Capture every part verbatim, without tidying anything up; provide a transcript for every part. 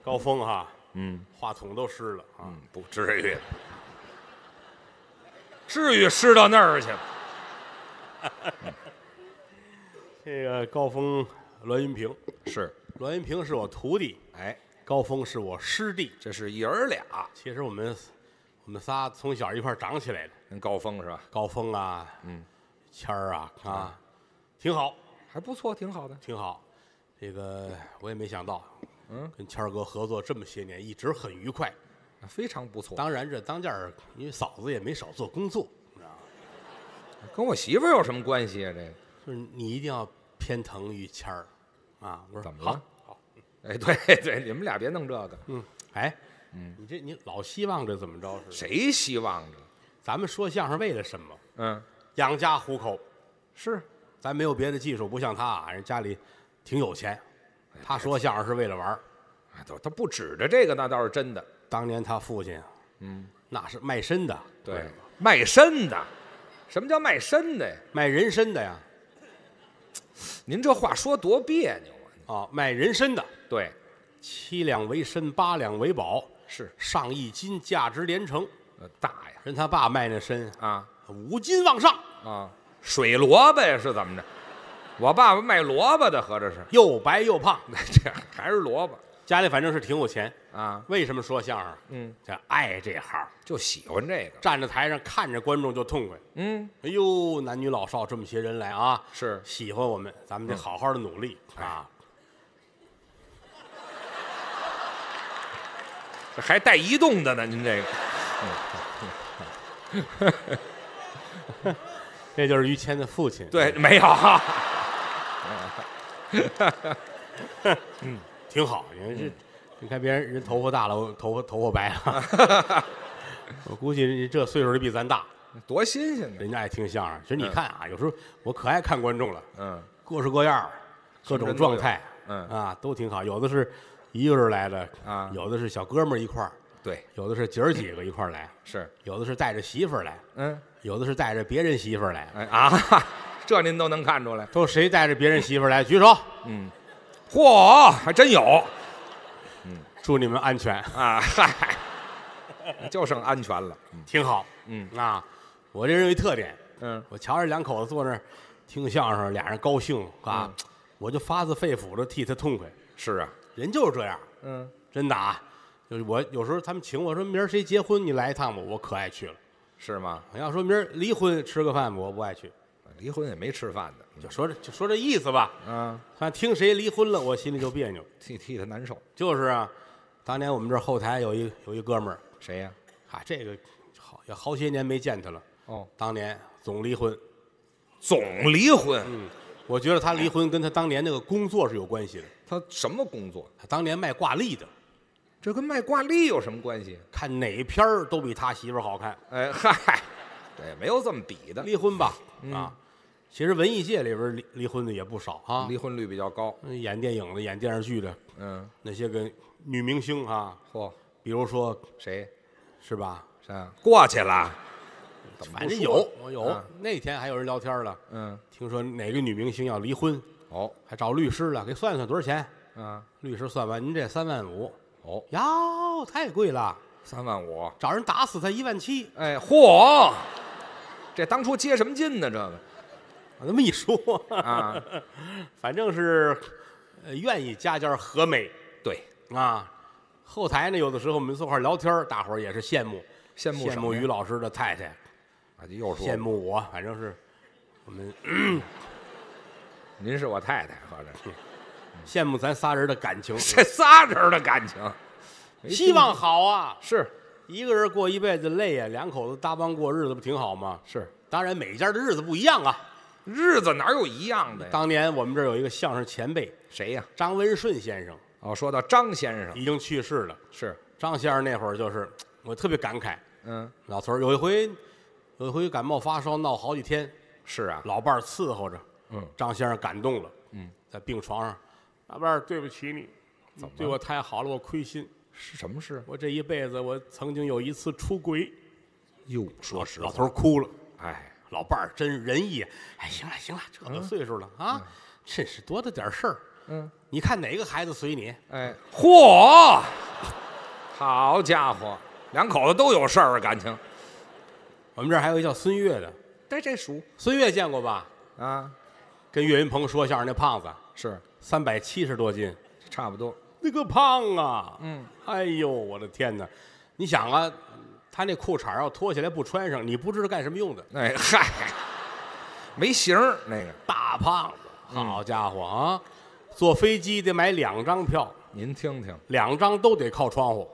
高峰哈， 嗯话筒都湿了啊。 嗯，不至于，至于湿到那儿去？ 这个高峰栾云平， 是， 栾云平是我徒弟， 哎， 高峰是我师弟。 这是爷儿俩， 其实我们我们仨从小一块儿长起来的， 跟高峰是吧？ 高峰啊， 嗯， 谦儿啊啊，挺好， 还不错，挺好的。 挺好。这个我也没想到， 嗯， 跟谦儿哥合作这么些年，一直很愉快。 非常不错。 当然，这当家儿，因为嫂子也没少做工作，你知道吗？ 跟我媳妇儿有什么关系啊？这个就是你一定要偏疼于谦儿啊。我说怎么了？ 好，好， 哎，对对，你们俩别弄这个。 嗯，哎， 嗯， 你这你老希望着怎么着是？ 谁希望着？ 咱们说相声为了什么？ 嗯， 养家糊口。 是， 咱没有别的技术，不像他啊，人家里挺有钱。他说相声是为了玩儿。 哎，都他不指着这个，那倒是真的。 当年他父亲， 嗯， 那是卖身的， 对，卖身的。什么叫卖身的呀？ 卖人参的呀。 您这话说多别扭啊！ 啊，卖人参的， 对， 七两为参，八两为宝， 是上一斤，价值连城。 呃大呀人他爸卖那参， 啊五斤往上， 啊，水萝卜呀是怎么着？我爸爸卖萝卜的，合着是， 又白又胖。 这还是萝卜家里反正是挺有钱。 啊？ 为什么说相声？ 嗯， 这爱这行， 就喜欢这个。 站在台上看着观众就痛快。 嗯， 哎呦，男女老少这么些人来啊， 是喜欢我们，咱们得好好的努力啊。 这还带移动的呢，您这个。 这就是于谦的父亲。 对，没有啊。 嗯，挺好。因为这，你看别人人头发大了，我头发头发白了。我估计这岁数的比咱大， 多新鲜呢。 人家爱听相声。其实你看啊，有时候我可爱看观众了， 嗯各式各样，各种状态， 嗯啊，都挺好。有的是一个人来的啊有的是小哥们儿一块儿， 对， 有的是姐儿几个一块儿来， 是， 有的是带着媳妇儿来， 嗯， 有的是带着别人媳妇儿来。 哎啊，这您都能看出来。 都谁带着别人媳妇儿来？举手。 嗯，嚯，还真有祝你们安全， 啊！嗨，就剩安全了。 挺好。 嗯啊，我这人有一特点， 嗯， 我瞧着两口子坐那儿听相声，俩人高兴啊， 嗯我就发自肺腑的替他痛快。 是啊， 人就是这样， 嗯， 真的啊。就是我有时候他们请我说明儿谁结婚你来一趟吧，我可爱去了。 是吗？ 我要说明儿离婚吃个饭吧，我不爱去。 离婚也没吃饭的。 就说这就说这意思吧。 嗯， 看听谁离婚了，我心里就别扭。 替替他难受。 就是啊，当年我们这儿后台有一有一哥们儿， 谁呀？ 啊，这个好也好些年没见他了。 哦， 当年总离婚， 总离婚。 嗯，我觉得他离婚跟他当年那个工作是有关系的。 他什么工作？ 他当年卖挂历的， 这跟卖挂历有什么关系？ 看哪片儿都比他媳妇儿好看。 哎嗨，这也没有这么比的。 离婚吧， 嗯啊，其实文艺界里边离离婚的也不少啊， 离婚率比较高。 嗯演电影的、演电视剧的嗯， 那些个女明星啊， 嚯， 比如说谁？ 是吧？ 是啊，过去了。怎么不说反正有，我有啊。 那天还有人聊天了， 嗯， 听说哪个女明星要离婚， 哦， 还找律师了，给算算多少钱？ 啊， 律师算完，您这三万五， 哦， 哟，太贵了， 三万五。 找人打死他一万七。 哎，嚯，这当初接什么劲呢？这个我这么一说啊， 反正是呃愿意家家和美对， 啊。后台呢，有的时候我们坐一块儿聊天儿，大伙儿也是羡慕羡慕羡慕什么呀于老师的太太， 啊，又说羡慕我，反正是我们您是我太太，合着羡慕咱仨人的感情， 这仨人的感情，没希望好啊。 是一个人过一辈子累呀，两口子搭帮过日子不挺好吗？ 是， 当然每家的日子不一样啊。 日子哪有一样的呀？ 当年我们这儿有一个相声前辈谁呀？ 张文顺先生， 哦，说到张先生， 已经去世了。 是， 张先生那会儿就是我特别感慨， 嗯， 老头儿有一回有一回感冒发烧闹好几天， 是啊， 老伴儿伺候着， 嗯， 张先生感动了， 嗯， 在病床上，老伴儿对不起你， 怎么了对我太好了，我亏心， 是什么事？ 我这一辈子我曾经有一次出轨。 哟，说实话， 老头儿哭了， 哎， 老伴儿真仁义，哎，行了行了，这个岁数了啊，真是多大点事儿。 嗯， 你看哪个孩子随你？ 哎，嚯，好家伙，两口子都有事儿啊，感情。 我们这儿还有一叫孙越的， 这这属孙越见过吧？ 啊， 跟岳云鹏说相声那胖子， 是三百七十多斤， 差不多。 那个胖啊！ 嗯， 哎呦，我的天哪！你想啊，他那裤衩要脱下来不穿上，你不知道干什么用的。 哎嗨，没型儿那个大胖子，好家伙啊！坐飞机得买两张票， 您听听， 两张都得靠窗户，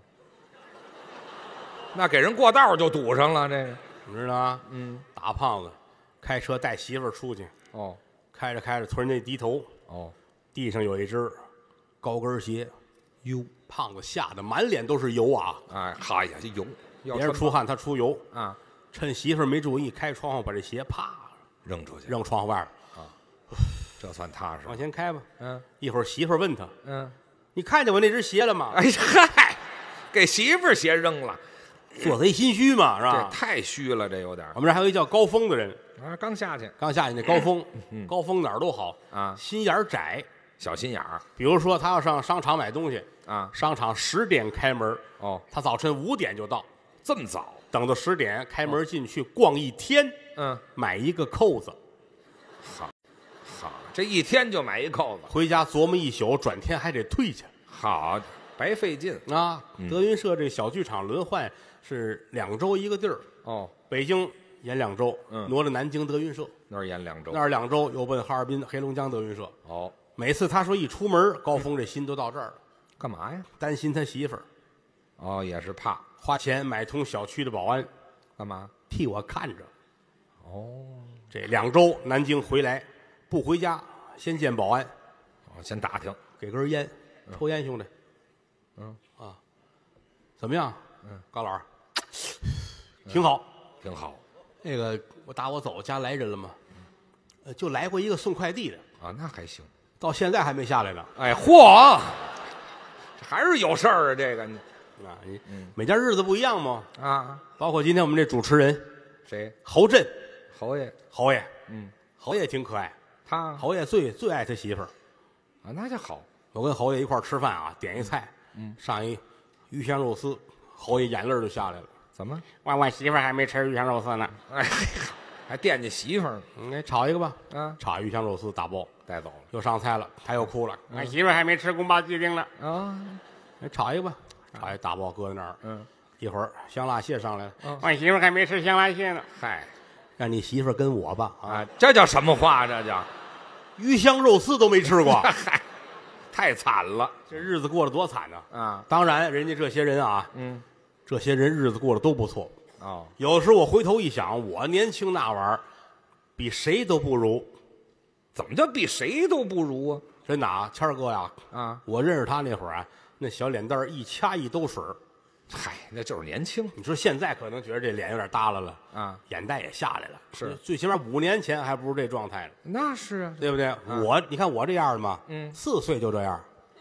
那给人过道就堵上了，这个。 你知道吗？ 嗯， 大胖子开车带媳妇儿出去， 哦开着开着，突然间一低头， 哦， 地上有一只高跟鞋，哟，胖子吓得满脸都是油啊！ 哎，嗨呀，这油，要穿别人出汗，他出油。 啊， 趁媳妇儿没注意，开窗户把这鞋啪扔出去， 扔窗户外边， 这算踏实。 往前开吧。 嗯一会儿媳妇儿问他嗯，：“ 你看见我那只鞋了吗哎嗨，给媳妇儿鞋扔了，？” 做贼心虚嘛，是这吧？ 太虚了，这有点儿我们这儿还有一叫高峰的人， 啊，刚下去刚下去那高峰，高峰哪儿都好啊， 心眼儿窄。 小心眼儿比如说，他要上商场买东西， 啊。 商场十点开门， 哦， 他早晨五点就到， 这么早？ 等到十点开门进去逛一天， 嗯， 买一个扣子， 好，好，这一天就买一扣子， 回家琢磨一宿，转天还得退去好，白费劲。 啊。德云社这小剧场轮换是两周一个地儿， 哦， 北京演两周， 嗯挪到南京德云社， 那儿演两周那。儿两周又奔哈尔滨、黑龙江德云社。 哦， 每次他说一出门，高峰这心都到这儿了， 干嘛呀？ 担心他媳妇儿， 哦，也是怕。 花钱买通小区的保安干嘛？ 替我看着。 哦， 这两周南京回来，不回家，先见保安， 哦，先打听。 给根烟，抽烟，兄弟。 嗯啊，怎么样？ 嗯， 高老师，挺好。 挺好那个，我打我走，家来人了吗？呃，就来过一个送快递的， 啊，那还行。 到现在还没下来呢。 哎，嚯，这还是有事儿啊，这个你啊，你每家日子不一样嘛。 啊， 包括今天我们这主持人谁？ 侯震， 侯爷。 侯爷， 嗯， 侯爷挺可爱。 他侯爷最最爱他媳妇儿。 啊，那就好。 我跟侯爷一块儿吃饭啊，点一菜，嗯，上一鱼香肉丝，侯爷眼泪儿就下来了。 怎么？ 我我媳妇儿还没吃鱼香肉丝呢， 哎，还惦记媳妇儿呢。 嗯，给炒一个吧。 啊， 炒鱼香肉丝大包， 带走了。 又上菜了，他又哭了。我媳妇儿还没吃宫保鸡丁呢， 啊， 给炒一个吧。炒一大包搁在那儿， 嗯， 一会儿香辣蟹上来了， 嗯我媳妇儿还没吃香辣蟹呢。 嗨， 让你媳妇儿跟我吧啊， 啊，这叫什么话？这叫鱼香肉丝都没吃过， 嗨，太惨了这日子过得多惨呐！ 啊！ 当然，人家这些人啊， 嗯， 这些人日子过得都不错。 哦， 有时候我回头一想，我年轻那玩意儿，比谁都不如。 怎么叫比谁都不如啊？ 真的啊，谦儿哥呀， 啊， 我认识他那会儿啊，那小脸蛋儿一掐一兜水儿。 嗨，那就是年轻你说现在可能觉得这脸有点耷拉了， 啊。 眼袋也下来了。 是， 最起码五年前还不是这状态呢， 那是啊， 对不对？我你看我这样的嘛， 嗯四岁就这样，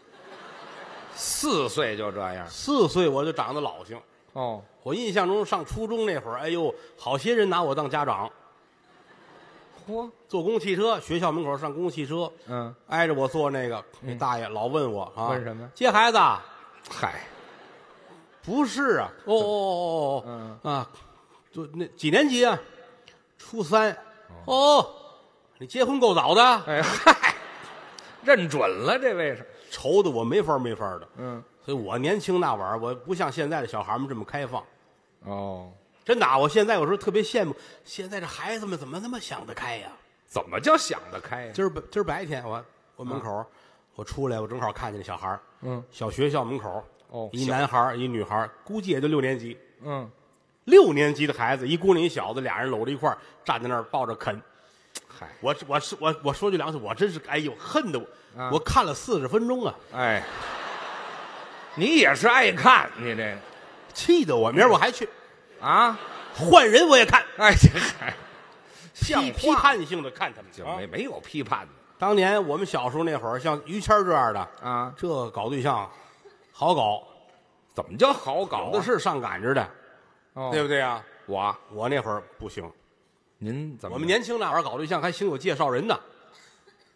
四岁就这样。 四岁我就长得老性。 哦， 我印象中上初中那会儿，哎呦，好些人拿我当家长， 嚯， 坐公共汽车，学校门口上公共汽车， 嗯， 挨着我坐那个，那大爷老问我啊， 问什么接孩子啊？ 嗨， 不是啊，哦哦哦哦哦，啊，就那几年级啊？初三。哦，你结婚够早的， 哎嗨，认准了，这位是。 愁的我没法没法的。 嗯， 所以我年轻那玩意儿，我不像现在的小孩们这么开放。 哦， 真的啊，我现在有时候特别羡慕，现在这孩子们怎么那么想得开呀？ 怎么叫想得开呀？ 今儿白今儿白天我我门口，我出来我正好看见那小孩儿， 嗯， 小学校门口， 哦一男孩儿一女孩儿，估计也就六年级。 嗯， 六年级的孩子，一姑娘一小子，俩人搂着一块儿站在那儿抱着啃。 嗨， 我我是我我说句良心，我真是哎呦恨的我， 啊我看了四十分钟啊， 哎，你也是爱看，你这个气得我明儿我还去啊， 换人我也看， 哎，这嗨，像批批话判性的看他们。啊就没没有批判的当年我们小时候那会儿，像于谦儿这样的， 啊？ 这搞对象好搞， 怎么叫好搞啊？ 有的是上赶着的， 哦对不对啊？ 我， 我那会儿不行， 您怎么？ 我们年轻那会儿搞对象还兴有介绍人呢，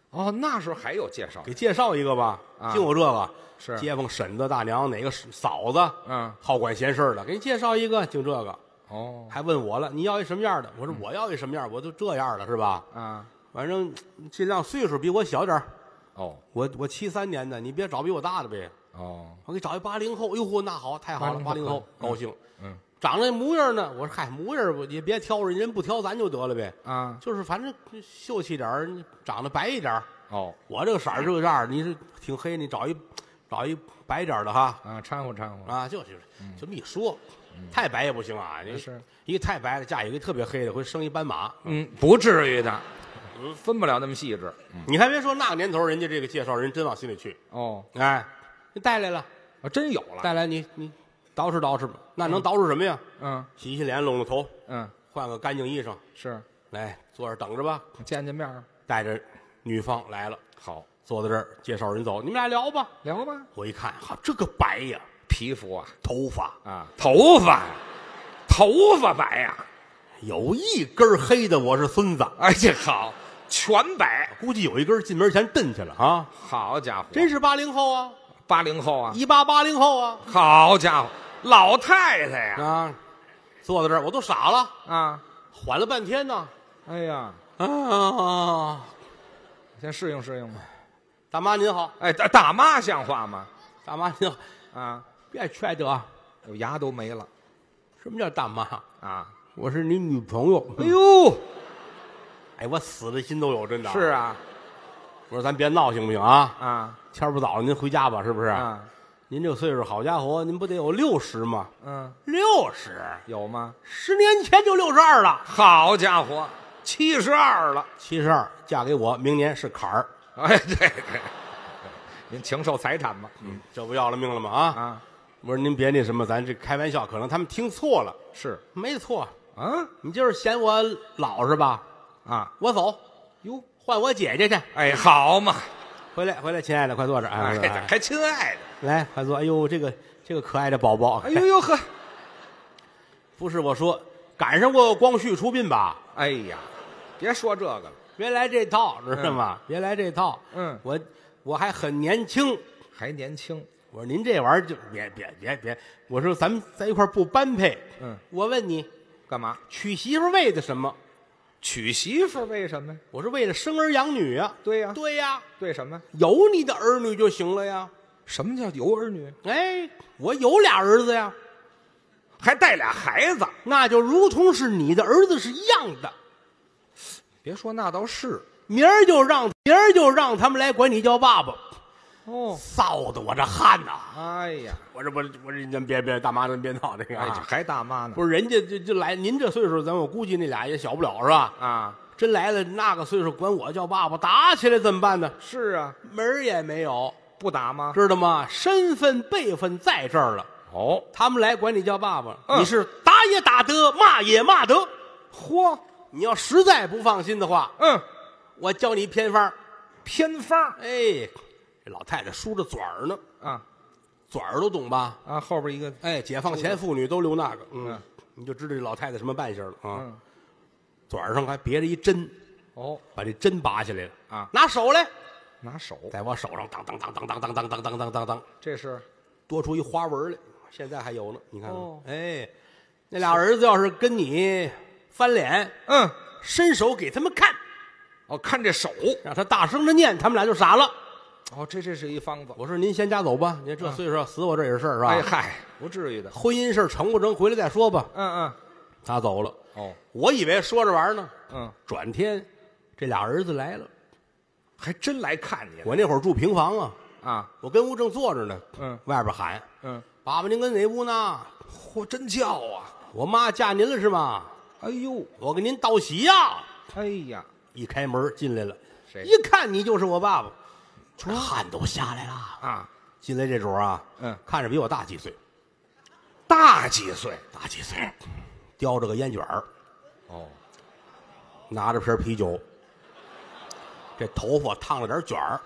哦，那时候还有介绍给介绍一个吧， 啊净有这个。 是街坊婶子大娘哪个嫂子， 嗯好管闲事儿的，给你介绍一个，净这个。 哦还问我了，你要一什么样的？我说我要一什么样，我都这样了，是吧？ 啊反正尽量岁数比我小点儿， 哦我我七三年的，你别找比我大的呗。 哦我给找一八零后，哎呦嚯，那好，太好了，八八零后零后高兴。 嗯长得模样呢，我说嗨，模样我也别挑，人人不挑咱就得了呗。 啊就是反正秀气点儿，长得白一点儿。 哦我这个色儿这样儿，你是挺黑，你找一找一白点儿的哈。 啊掺和掺和啊，就是就这么一说，太白也不行啊。你是一个太白的嫁一个特别黑的，会生一斑马。 嗯不至于的，分不了那么细致你还别说，那个年头人家这个介绍人真往心里去。 哦哎，你带来了， 啊真有了带来你你捯饬捯饬吧。那能捯饬什么呀？ 嗯洗洗脸，拢拢头， 嗯换个干净衣裳， 是来坐这儿等着吧。 见见面儿带着女方来了， 好坐在这儿介绍人走，你们俩聊吧。 聊吧我一看，好，这个白呀， 皮肤啊头发啊头发呀头发白呀有一根黑的，我是孙子。 哎这好全白估计有一根进门前蹬去了啊！ 好家伙真是八零后啊， 八零后啊一八八零后啊好家伙老太太呀啊！坐在这儿，我都傻了， 啊缓了半天呢。 哎呀啊， 先适应适应吧大妈您好， 哎大大妈像话吗大妈您好， 啊别缺德。 我牙都没了什么叫大妈？ 啊我是你女朋友。 哎呦哎，我死的心都有，真的。 是，啊我说咱别闹行不行啊？ 啊天儿不早了，您回家吧，是不是？ 啊您这个岁数，好家伙，您不得有六十吗？ 嗯六十， 有吗十年前就六十二了， 好家伙七十二了七十二，嫁给我，明年是坎儿， 哎对对您情受财产吧嗯这不要了命了吗？啊！ 啊我说您别那什么，咱这开玩笑，可能他们听错了， 是没错， 啊你就是嫌我老是吧？ 啊我走， 哟换我姐姐去， 哎好嘛回来回来，亲爱的，快坐这儿，哎，快坐哎哎还亲爱的来，快坐，哎呦，这个这个可爱的宝宝， 哎呦呦呵不是我说，赶上过光绪出殡吧？ 哎呀别说这个了别来这套，知道吗？别来这套。 嗯我我还很年轻。 还年轻我说您这玩意儿就别别别别，我说咱们在一块儿不般配。 嗯我问你， 干嘛娶媳妇为的什么？ 娶媳妇为什么呀我说为了生儿养女啊。 对呀对呀， 对什么有你的儿女就行了呀。 什么叫有儿女哎，我有俩儿子呀， 还带俩孩子那就如同是你的儿子是一样的。 别说那倒是明儿就让明儿就让他们来管你叫爸爸， 哦臊得我这汗呐！ 哎呀我这不我这您别别大妈您别闹这个哎这啊！ 还大妈呢不是人家就就来，您这岁数，咱我估计那俩也小不了是吧？ 啊真来了那个岁数管我叫爸爸，打起来怎么办呢？ 是啊门儿也没有， 不打吗知道吗？身份辈分在这儿了， 哦他们来管你叫爸爸， 嗯你是打也打得，骂也骂得。 嚯你要实在不放心的话， 嗯我教你偏方。 偏方哎，这老太太梳着嘴儿呢， 啊嘴儿都懂吧？ 啊后边一个哎，解放前妇女都留那个，嗯嗯， 你就知道这老太太什么扮相了啊。 嗯嘴儿上还别着一针， 哦把这针拔下来了啊拿手来， 拿手在我手上当当当当当当当当当当当当， 这是多出一花纹来，现在还有呢，你看看， 哦哎，那俩儿子要是跟你翻脸， 嗯伸手给他们看， 哦看这手让他大声的念，他们俩就傻了。 哦这这是一方子我说您先家走吧，您这岁数要死我这也是事儿是吧？ 哎嗨不至于的婚姻事儿成不成，回来再说吧。 嗯嗯他走了， 哦我以为说着玩儿呢， 嗯转天这俩儿子来了。 还真来看你了我那会儿住平房啊， 啊我跟屋正坐着呢， 嗯外边喊嗯爸爸您跟哪屋呢？ 嚯真叫啊我妈嫁您了是吗？ 哎呦我给您道喜呀！ 哎呀一开门进来了， 谁一看你就是我爸爸，这汗都下来了。 啊进来这主儿啊， 嗯看着比我大几岁， 大几岁大几岁，叼着个烟卷儿， 哦拿着瓶啤酒，这头发烫了点卷儿，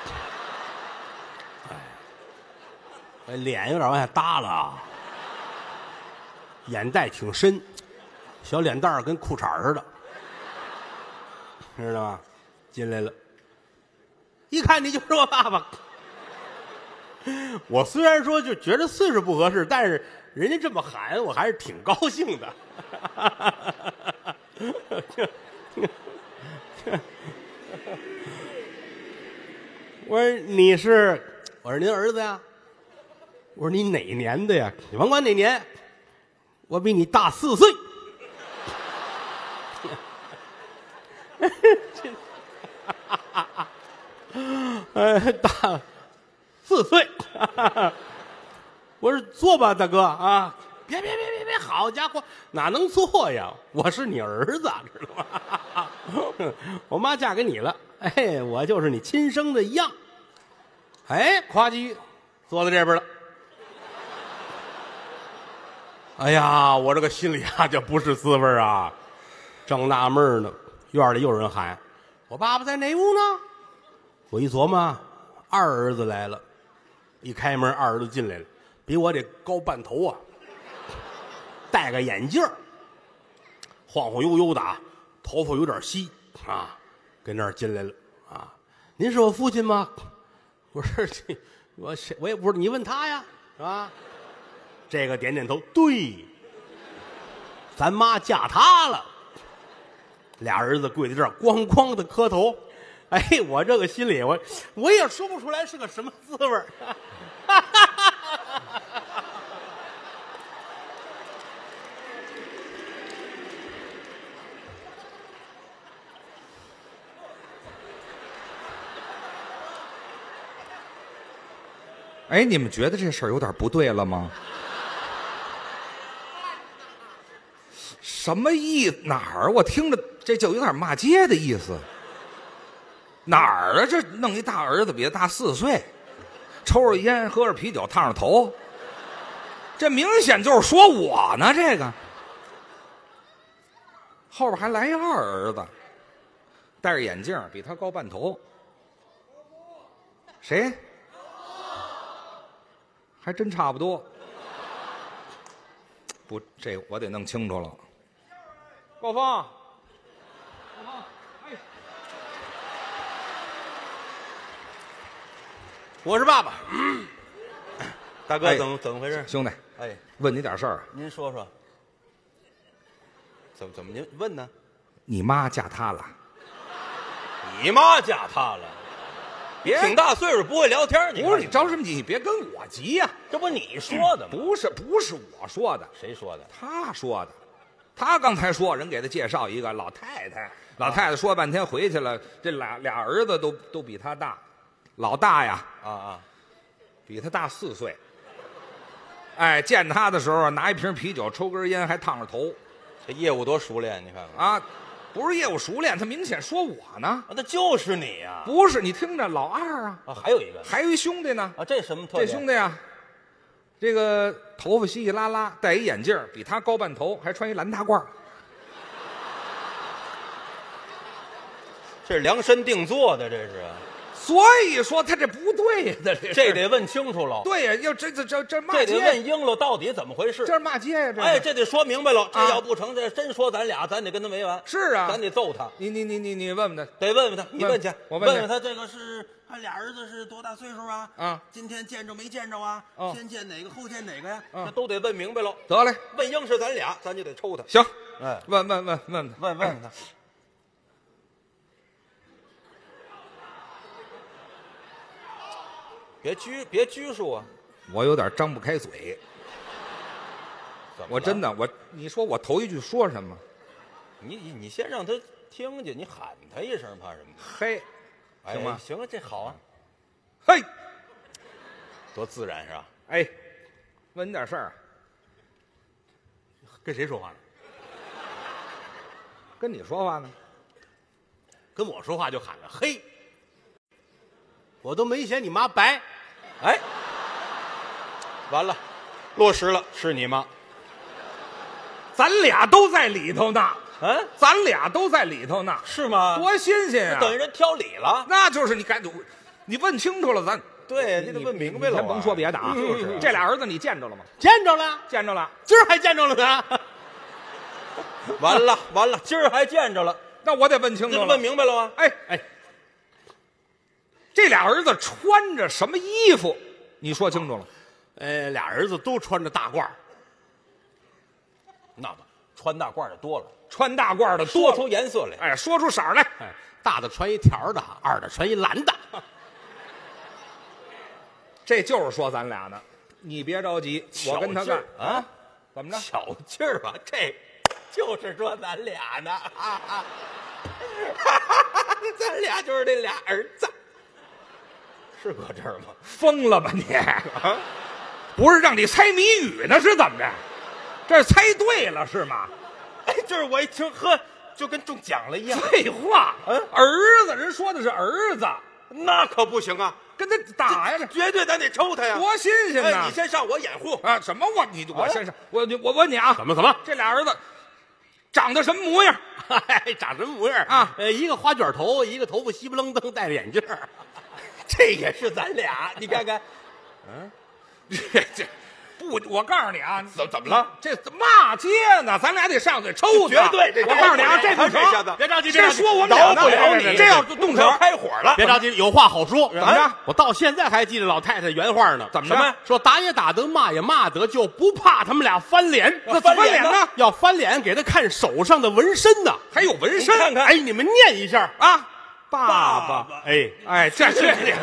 哎，脸有点往下耷了啊，眼袋挺深，小脸蛋儿跟裤衩似的，知道吗？进来了， 一看你就是我爸爸。我虽然说就觉得岁数不合适，但是人家这么喊，我还是挺高兴的。我说你是，我说您儿子呀。我说你哪年的呀？你甭管哪年，我比你大四岁。呃，大四岁。我说坐吧，大哥啊！别别别别别！好家伙，哪能坐呀？我是你儿子，知道吗？我妈嫁给你了，哎，我就是你亲生的一样。哎，夸叽坐在这边了。哎呀，我这个心里啊，就不是滋味啊！正纳闷呢，院里又有人喊：“我爸爸在哪屋呢？”我一琢磨，二儿子来了。一开门，二儿子进来了，比我得高半头啊，戴个眼镜，晃晃悠悠的啊，头发有点稀啊，跟那儿进来了啊。您是我父亲吗？我说这，我我也不知道，你问他呀，是吧？这个点点头，对，咱妈嫁他了。俩儿子跪在这儿，咣咣的磕头。哎，我这个心里，我我也说不出来是个什么滋味儿。 哎，你们觉得这事儿有点不对了吗？什么意哪儿？我听着这就有点骂街的意思。哪儿啊？这弄一大儿子比他大四岁，抽着烟，喝着啤酒，烫着头，这明显就是说我呢。这个后边还来一二儿子，戴着眼镜，比他高半头。谁？还真差不多。不，这个我得弄清楚了。高峰，高峰，哎， 我是爸爸。嗯、大哥， 哎怎么怎么回事？ 兄弟， 哎， 问你点事儿。 您说说。怎么怎么您问呢？ 你妈嫁他了？ 你妈嫁他了？ 别挺大岁数不会聊天，你不是你着什么急？你别跟我急呀、啊！ 这不你说的吗？ 不是，不是我说的， 谁说的？ 他说的。他刚才说人给他介绍一个老太太，老太太说半天回去了，这俩俩儿子都都比他大，老大呀啊啊， 比他大四岁。哎，见他的时候拿一瓶啤酒，抽根烟，还烫着头。 这业务多熟练，你看看啊！不是业务熟练，他明显说我呢。 啊，那就是你呀、啊！ 不是，你听着，老二啊， 啊，还有一个， 还有一兄弟呢。 啊，这什么特点？这兄弟啊，这个头发稀稀拉拉，戴一眼镜，比他高半头，还穿一蓝大褂。 这是量身定做的，这是。 所以说他这不对呀，这这得问清楚了。 对呀，要这这这这骂街， 这得问英了，到底怎么回事？ 这是骂街呀！这哎，这得说明白了。这啊要不成，这真说咱俩，咱得跟他没完。 是啊， 咱得揍他。 你你你你你问问他， 得问问他，你问去， 我问问问他这个是他俩儿子是多大岁数啊？ 啊， 今天见着没见着啊？ 哦先见哪个后见哪个呀？ 嗯这都得问明白了。 得嘞， 问英是咱俩，咱就得抽他。 行， 哎， 问问问问问问问他。别拘别拘束啊！ 我有点张不开嘴。我真的，我你说我头一句说什么？ 你你你先让他听见，你喊他一声，怕什么？ 嘿， 哎、 行吗？ 行啊，这好啊， 嘿， 多自然是吧？ 哎，问你点事儿， 跟谁说话呢？ 跟你说话呢？ 跟我说话就喊个嘿，我都没嫌你妈白。哎，完了，落实了，是你妈。 咱俩都在里头呢， 嗯， 咱俩都在里头呢， 是吗？ 多新鲜呀！ 等于人挑理了。 那就是你赶紧，你问清楚了，咱对你得问明白了。 先甭说别的啊， 就是这俩儿子你见着了吗？ 见着了， 见着了， 今儿还见着了呢。完了完了，今儿还见着了， 那我得问清楚了， 问明白了吗？ 哎哎， 这俩儿子穿着什么衣服？你说清楚了。 呃，俩儿子都穿着大褂儿， 那么穿大褂的多了， 穿大褂的说多出颜色来。 哎，说出色儿来。 哎，大的穿一条的，二的穿一蓝的。 这就是说咱俩呢。你别着急，我跟他干啊？ 怎么着？ 巧劲儿吧，这就是说咱俩呢，哈哈，咱俩就是这俩儿子，是搁这儿吗？ 疯了吧你？不是让你猜谜语呢，是怎么着？这是猜对了是吗？ 哎，就是我一听，呵，就跟中奖了一样。 废话， 嗯儿子，人说的是儿子， 那可不行啊， 跟他打呀，这绝对咱得抽他呀！ 多新鲜哎， 呐！ 你先上，我掩护。 啊，什么我你我啊先生，我我问你啊， 怎么怎么？ 这俩儿子长得什么模样？ 哎，长什么模样啊？ 呃，一个花卷头，一个头发稀不愣登，戴着眼镜儿。 这也是咱俩，你看看， 这这不，我告诉你啊， 怎怎么了？ 这骂街呢，咱俩得上去抽他。 绝对这我告诉你啊， 这这不这下子成。 别着急，别这着急， 说我们俩呢饶不了你， 这要动手开火了。 别着急，有话好说。 怎么着？ 我到现在还记得老太太原话呢。 怎么着什么呀？说打也打得，骂也骂得，就不怕他们俩翻脸。 那翻脸呢？ 要翻脸，给他看手上的纹身呢。 还有纹身， 看看哎，你们念一下。 啊，爸爸爸， 哎， 哎，这这这，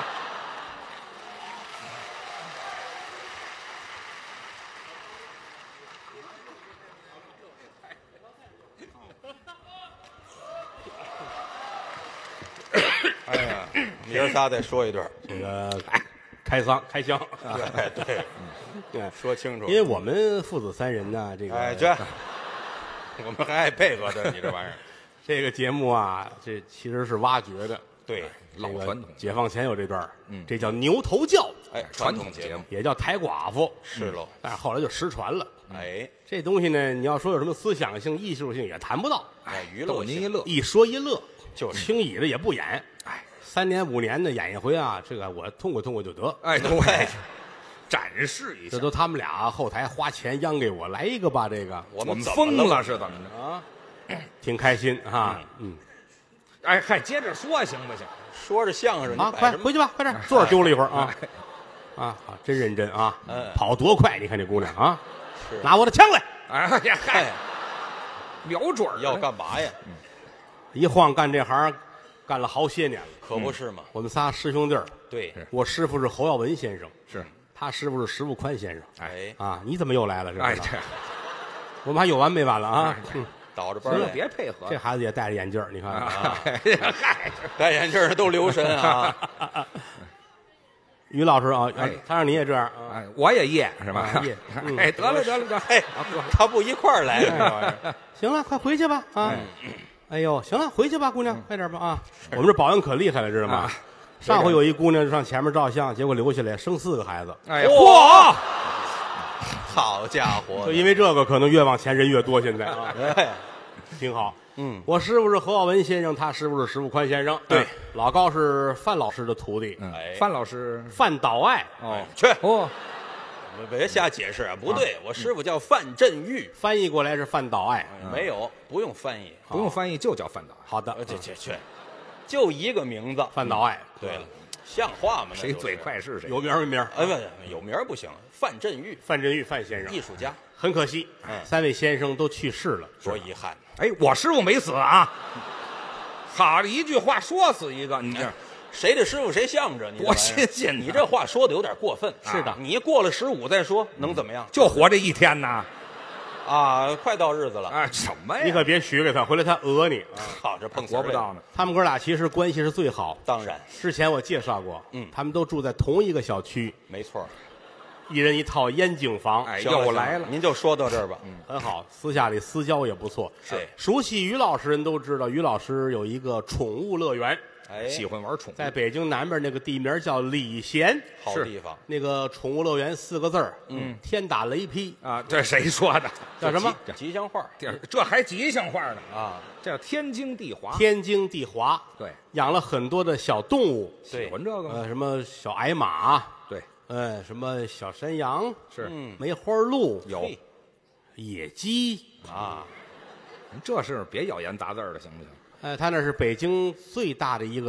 哎呀，爷儿仨再说一段。 这个开桑开箱。 哎，对， 对， 说清楚。 因为我们父子三人呢，这个哎，这我们还爱配合的，你这玩意儿。 这个节目啊，这其实是挖掘的。 对， 这个老传统解放前有这段儿嗯这叫牛头教， 哎， 传传统节目统节目也叫抬寡妇， 是喽。 但是后来就失传了。 哎这东西呢，你要说有什么思想性、艺术性，也谈不到。 哎，娱乐性逗您一乐。 一说一乐， 就是轻易的也不演。 哎， 三年五年的演一回啊，这个我痛快痛快就得。 哎，对，展示一下这。都他们俩后台花钱央给我来一个吧，这个我我们怎么了疯了是怎么着？ 啊，挺开心哈。嗯哎，还接着说行不行？ 说着相声， 啊， 你摆什么快回去吧，快点，坐着丢了一会儿啊。啊，好，真认真啊！ 嗯跑多快，你看这姑娘啊， 是拿我的枪来， 哎呀，嗨哎，， 瞄准儿要呢干嘛呀？ 一晃干这行，干了好些年了。 可不是嘛。 我们仨师兄弟儿， 对， 我师傅是侯耀文先生， 是， 他师傅是石富宽先生。 哎， 啊，你怎么又来了？这哎， 是这我们还有完没完了啊？嗯行了， 倒着班来， 别配合这孩子也戴着眼镜儿，你看啊。 啊！哎呀嗨， 戴眼镜的都留神啊。 于老师啊， 哎他让你也这样啊。 哎，我也夜是吧啊夜嗯？ 哎，得了得了得了， 哎，他不一块儿来，这玩意儿行了，快回去吧啊！哎呦，行了，回去吧，姑娘，快点吧啊！我们这保安可厉害了，知道吗啊？ 上回有一姑娘上前面照相，结果留下来生四个孩子， 哎， 嚯嚯！ 好家伙就！因为这个，可能越往前人越多。现在啊， 哎， 挺好。 嗯， 我师傅是侯耀文先生，他师傅是石富宽先生。 对嗯老高是范老师的徒弟， 哎范老师范岛爱哦去， 哦， 别瞎解释啊！不对，我师傅叫范振玉， 翻译过来是范岛爱。 没有，不用翻译。 不用翻译就叫范导。 好的， 呃，这这这，就一个名字。 范岛爱。 对了，像话吗？那就是谁嘴？快是谁。 有名儿没名儿？ 哎，不，有名儿不行。范振玉， 范振玉范先生艺，术家， 很可惜， 嗯三位先生都去世了。 多遗憾。 哎，我师傅没死啊！好一句话说死一个，你这谁的师傅谁向着，你这多玩意儿新鲜呐你这话说的有点过分。 是的你过了十五再说，能怎么样？ 就活这一天呐！ 啊，快到日子了， 啊，什么呀？ 你可别许给他，回来他讹你。 好这碰瓷儿来了。 活不到呢。 他们哥俩其实关系是最好。 当然， 之前我介绍过， 嗯他们都住在同一个小区， 没错。 一人一套烟景房， 哎， 行行又来了。 您就说到这儿吧。 很好，私下里私交也不错。 对熟悉于老师人都知道，于老师有一个宠物乐园， 哎， 喜欢玩宠物， 在北京南边那个地名叫礼贤， 好地方， 那个宠物乐园四个字儿，嗯，天打雷劈， 啊，这谁说的？ 叫什么？ 吉祥话这这还吉祥话呢？ 啊？ 这叫天经地华。 天经地华。 对， 养了很多的小动物， 对喜欢这个吗？ 呃，什么小矮马， 对， 呃，什么小山羊， 是嗯， 梅花鹿， 有嘿野鸡， 啊， 这是别咬言杂字儿的，行不行？ 呃，他那是北京最大的一个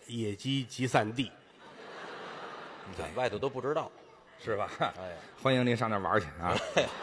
野鸡集散地， 你看外头都不知道。 是吧？ 哎， 欢迎您上那儿玩去啊！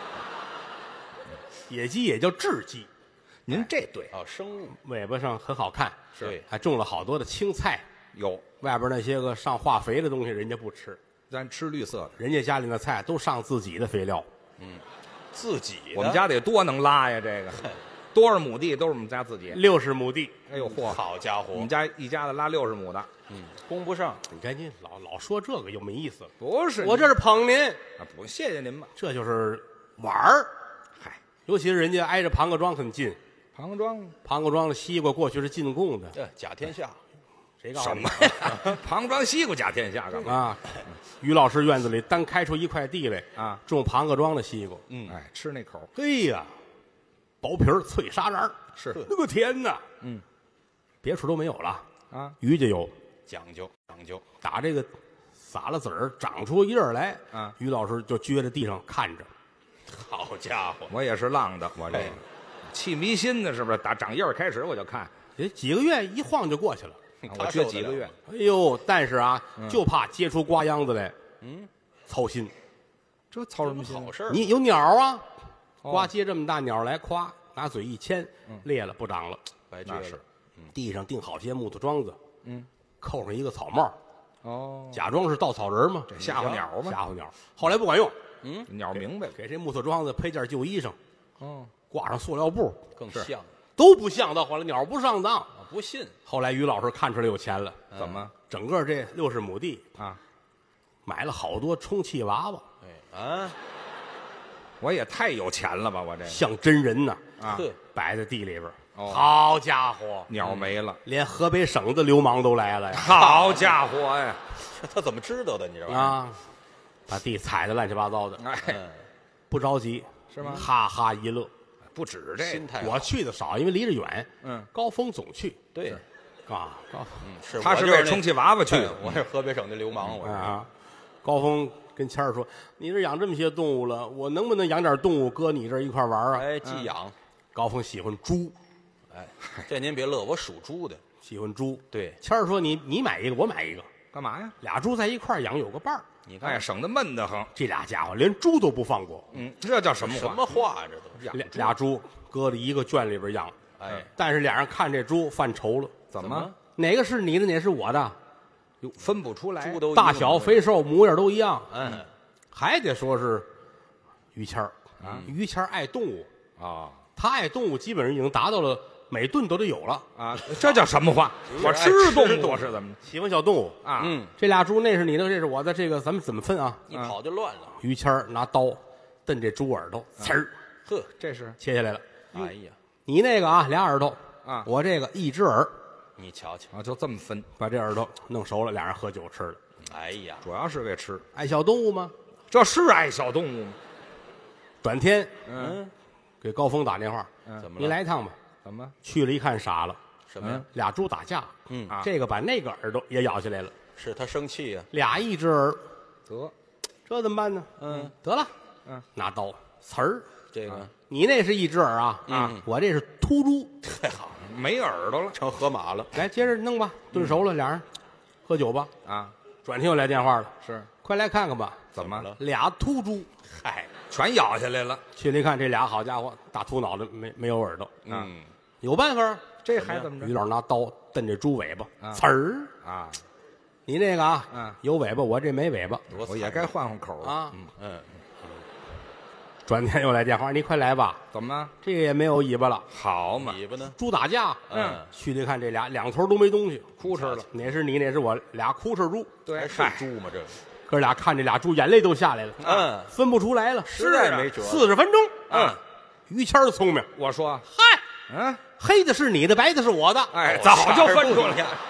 野鸡也叫雉鸡， 您这对哦，生物尾巴上很好看， 对还种了好多的青菜。 有， 外边那些个上化肥的东西，人家不吃， 咱吃绿色的。 人家家里那菜都上自己的肥料。 自己的。 我们家得多能拉呀，这个多少亩地都是我们家自己。 六十亩地， 哎呦嚯， 好家伙， 我们家一家子拉六十亩的， 嗯，供不上。 你看您老老说这个又没意思了。 不是我这是捧您， 啊，不，谢谢您吧。 这就是玩儿。 嗨， 尤其是人家挨着庞各庄很近， 庞庄庞各庄的西瓜过去是进贡的， 这假天下， 谁告诉你什么呀？庞庄西瓜甲天下干嘛？ 啊？于老师院子里单开出一块地来啊， 种庞各庄的西瓜。 嗯， 哎，吃那口嘿呀，薄皮儿脆沙瓤儿是那个甜呐！ 嗯， 别处都没有了， 啊， 于家有。 讲究讲究。 打这个撒了籽儿，长出叶儿来， 啊于老师就撅在地上看着。 好家伙， 我也是浪的，我这个哎气迷心的，是不是？打长叶儿开始我就看， 哎，几个月一晃就过去了。 啊我撅几个月， 哎呦，但是啊，就怕结出瓜秧子来， 嗯， 操心。 这操什么心？ 好事儿。 你有鸟啊， 哦瓜结这么大鸟来，咵拿嘴一牵，裂了不长了。 白那是撅了。 地上钉好些木头桩子， 嗯， 扣上一个草帽， 哦， 假装是稻草人嘛， 这吓唬鸟嘛， 吓唬鸟。后来不管用， 嗯， 鸟明白了， 给这木头桩子配件旧衣裳， 哦， 挂上塑料布， 是更像都不像。到后来鸟不上当。 啊！不信， 后来于老师看出来有钱了， 怎么整个这六十亩地啊？ 买了好多充气娃娃， 哎啊， 我也太有钱了吧，我这像真人呐， 啊， 呵， 摆在地里边。 哦好家伙， 鸟没了， 连河北省的流氓都来了呀！ 好家伙呀！ 他怎么知道的？你知道吗？ 啊，把地踩得乱七八糟的， 哎， 嗯， 不着急， 是吗哈哈一乐。 不止这个， 心态好我去的少，因为离着远。 嗯， 高峰总去对， 啊，高嗯，是他是我就是那为充气娃娃去哎的， 我是河北省的流氓，我是。 啊，高峰跟谦儿说：“你这养这么些动物了，我能不能养点动物搁你这儿一块玩啊哎，寄养，？” 高峰喜欢猪， 哎，这您别乐，我属猪的。 喜欢猪。 对， 谦儿说：“你你买一个，我买一个， 干嘛呀？ 俩猪在一块儿养有个伴儿。” 哎， 你看省得闷得很。 这俩家伙连猪都不放过， 嗯，这叫什么话？ 什么话？这都是。 俩俩猪搁在一个圈里边养， 哎， 但是俩人看这猪犯愁了， 怎么哪个是你的，哪个是我的？ 哟分不出来？ 猪都一个大小、肥瘦、模样都一样， 嗯， 还得说是于谦儿啊于谦儿爱动物， 啊他爱动物基本上已经达到了每顿都得有了， 啊，这叫什么话？我爱吃吃动动物物是怎么喜欢小动物。 啊？ 嗯， 这俩猪那是你的，这是我的，这个咱们怎么分啊？ 一跑就乱了。 于谦儿拿刀瞪这猪耳朵，呲儿呵， 这是切下来了。 哎呀， 你那个啊，俩耳朵啊我这个一只耳， 你瞧瞧， 啊，就这么分， 把这耳朵弄熟了，俩人喝酒吃了。 哎呀， 主要是为吃。 爱小动物吗？ 这是爱小动物吗？ 转天嗯， 给高峰打电话， 嗯， 怎么了？ 你来一趟吧。 怎么？ 去了一看傻了， 什么呀？ 俩猪打架， 嗯啊这个把那个耳朵也咬下来了， 是他生气呀。 俩一只耳， 得， 这怎么办呢？ 嗯， 得了， 嗯， 拿刀呲儿， 这个你那是一只耳啊， 啊我这是秃猪， 太好了， 没耳朵了成河马了。 来接着弄吧，炖熟了，俩人喝酒吧。 啊？ 转天又来电话了， 是快来看看吧， 怎么了？ 俩秃猪。 嗨， 全咬下来了？ 去了一看，这俩好家伙，大秃脑袋，没没有耳朵， 嗯， 有办法。 这还怎么着？ 于老师拿刀瞪这猪尾巴， 啊呲儿， 啊， 你那个啊， 嗯有尾巴，我这没尾巴多我也该换换口了。 啊。 嗯， 转天又来电话，你快来吧， 怎么？ 这个也没有尾巴了。 好嘛， 尾巴呢？ 猪打架， 嗯， 去了一看，这俩两头都没东西， 哭哧了。 哪是你，哪是我，俩哭哧猪。 对， 还是猪吗？这个， 哥俩看这俩猪，眼泪都下来了， 嗯， 分不出来了。 实在没辙。 四十分钟， 嗯， 于谦儿聪明， 我说， 嗨， 嗯， 黑的是你的，白的是我的。 哎， 哦早就分出来了。 色儿不一样